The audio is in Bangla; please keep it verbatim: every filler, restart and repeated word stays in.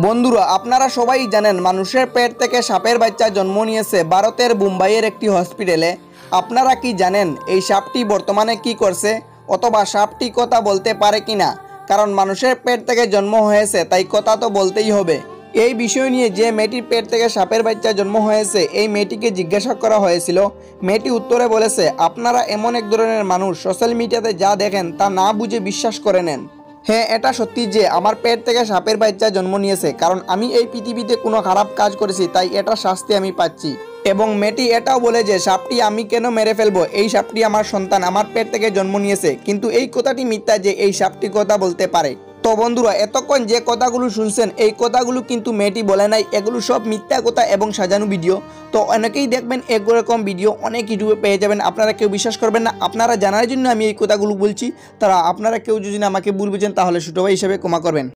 বন্ধুরা, আপনারা সবাই জানেন মানুষের পেট থেকে সাপের বাচ্চা জন্ম নিয়েছে ভারতের মুম্বাইয়ের একটি হসপিটালে। আপনারা কি জানেন এই সাপটি বর্তমানে কি করছে, অথবা সাপটি কথা বলতে পারে কিনা? কারণ মানুষের পেট থেকে জন্ম হয়েছে, তাই কথা তো বলতেই হবে। এই বিষয় নিয়ে যে মেয়েটির পেট থেকে সাপের বাচ্চা জন্ম হয়েছে, এই মেয়েটিকে জিজ্ঞাসা করা হয়েছিল। মেয়েটি উত্তরে বলেছে, আপনারা এমন এক ধরনের মানুষ সোশ্যাল মিডিয়াতে যা দেখেন তা না বুঝে বিশ্বাস করে নেন। হ্যাঁ, এটা সত্যি যে আমার পেট থেকে সাপের বাচ্চা জন্ম নিয়েছে, কারণ আমি এই পৃথিবীতে কোনো খারাপ কাজ করেছি, তাই এটা শাস্তি আমি পাচ্ছি। এবং মেয়েটি এটাও বলে যে সাপটি আমি কেন মেরে ফেলবো, এই সাপটি আমার সন্তান, আমার পেট থেকে জন্ম নিয়েছে। কিন্তু এই কথাটি মিথ্যা যে এই সাপটি কথা বলতে পারে। তো বন্ধুরা, এতক্ষণ যে কথাগুলো শুনছেন এই কথাগুলো কিন্তু মেয়েটি বলে নাই, এগুলো সব মিথ্যা কথা এবং সাজানো ভিডিও। তো অনেকেই দেখবেন এরকম ভিডিও অনেক ইউটিউবে পেয়ে যাবেন, আপনারা কেউ বিশ্বাস করবেন না। আপনারা জানার জন্য আমি এই কথাগুলো বলছি, তারা আপনারা কেউ যদি আমাকে ভুল বুঝেন তাহলে ছোট ভাই হিসেবে ক্ষমা করবেন।